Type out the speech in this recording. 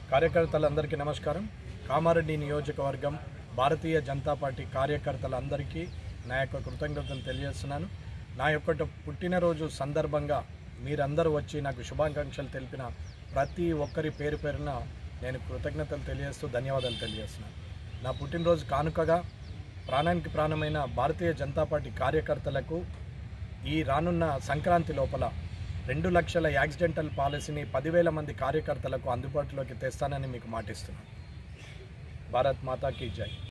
కార్యకర్తలందరికీ నమస్కారం. కామారెడ్డి నియోజకవర్గం భారతీయ జనతా పార్టీ కార్యకర్తలందరికీ నా యొక్క కృతజ్ఞతలు తెలియజేస్తున్నాను. నా యొక్క పుట్టినరోజు సందర్భంగా మీరందరూ వచ్చి నాకు శుభాకాంక్షలు తెలిపిన ప్రతి ఒక్కరి పేరు పేరున నేను కృతజ్ఞతలు తెలియజేస్తూ ధన్యవాదాలు తెలియజేస్తున్నాను. నా పుట్టినరోజు కానుకగా ప్రాణానికి ప్రాణమైన భారతీయ జనతా పార్టీ కార్యకర్తలకు ఈ రానున్న సంక్రాంతి లోపల 2 లక్షల యాక్సిడెంటల్ పాలసీని 10,000 మంది కార్యకర్తలకు అందుబాటులోకి తెస్తానని మీకు మాటిస్తున్నాను. భారత్ మాతా కీ జై.